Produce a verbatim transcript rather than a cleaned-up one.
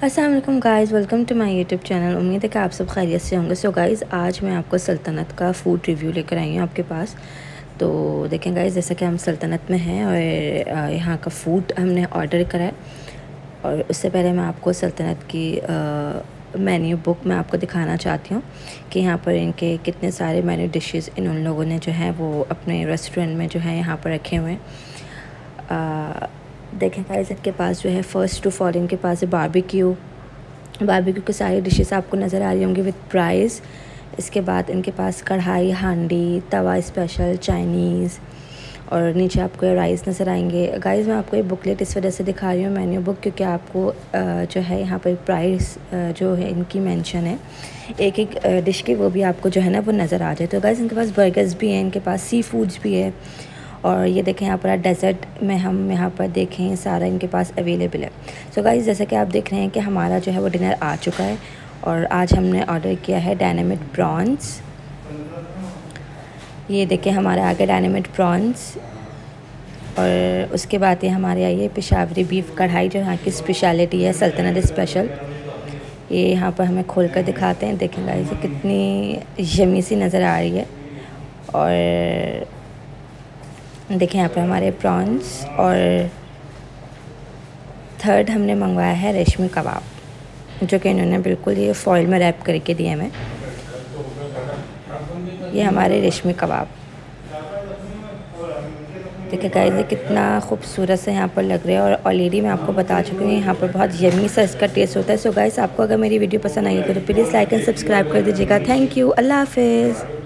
अस्सलाम वालेकुम guys, welcome to my YouTube channel. उम्मीद है कि आप सब खैरियत से होंगे। सो गाइज़, आज मैं आपको सल्तनत का फ़ूड रिव्यू लेकर आई हूँ आपके पास। तो देखें गाइज़, जैसा कि हम सल्तनत में हैं और यहाँ का फ़ूड हमने ऑर्डर करा है, और उससे पहले मैं आपको सल्तनत की मेन्यू बुक मैं आपको दिखाना चाहती हूँ कि यहाँ पर इनके कितने सारे मेन्यू डिशेस इन उन लोगों ने जो है वो अपने रेस्टोरेंट में जो है यहाँ पर रखे हुए हैं। देखें गाइस, इनके पास जो है फ़र्स्ट ऑफ ऑल इनके पास है बारबेक्यू। बारबेक्यू की सारी डिशेस आपको नज़र आ रही होंगी विद प्राइस। इसके बाद इनके पास कढ़ाई, हांडी, तवा स्पेशल, चाइनीज़, और नीचे आपको राइस नज़र आएंगे। गाइस, मैं आपको ये बुकलेट इस वजह से दिखा रही हूँ, मेन्यू बुक, क्योंकि आपको जो है यहाँ पर प्राइस जो है इनकी मेंशन है एक एक डिश की, वो भी आपको जो है ना वो नज़र आ जाए। तो गाइस, इनके पास बर्गर्स भी हैं, इनके पास सी फूड्स भी है, और ये देखें यहाँ पर डेज़र्ट में हम यहाँ पर देखें सारा इनके पास अवेलेबल है। सो so गाइस, जैसे कि आप देख रहे हैं कि हमारा जो है वो डिनर आ चुका है, और आज हमने ऑर्डर किया है डायनामिट प्रॉन्स। ये देखें हमारे आगे डायनामिट प्रॉन्स, और उसके बाद ये हमारे आई है पेशावरी बीफ कढ़ाई, जो यहाँ की स्पेशलिटी है, सल्तनत स्पेशल। ये यहाँ पर हमें खोल कर दिखाते हैं। देखें गाइस, ये कितनी यमी सी नज़र आ रही है। और देखें यहाँ पर हमारे प्रॉन्स, और थर्ड हमने मंगवाया है रेशमी कबाब, जो कि इन्होंने बिल्कुल ये फॉइल में रैप करके दिए हमें। ये हमारे रेशमी कबाब देखिए गाइस, ये कितना खूबसूरत से यहाँ पर लग रहा है, और ऑलरेडी मैं आपको बता चुकी हूँ यहाँ पर बहुत यमी सा इसका टेस्ट होता है। सो गाइस, आपको अगर मेरी वीडियो पसंद आई है तो प्लीज़ लाइक एंड सब्सक्राइब कर दीजिएगा। थैंक यू, अल्लाह हाफिज़।